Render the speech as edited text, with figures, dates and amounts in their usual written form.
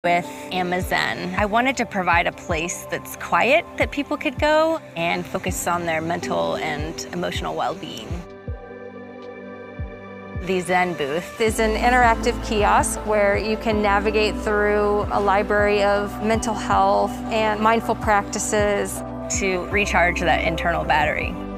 with AmaZen. I wanted to provide a place that's quiet that people could go and focus on their mental and emotional well-being. The Zen booth is an interactive kiosk where you can navigate through a library of mental health and mindful practices to recharge that internal battery.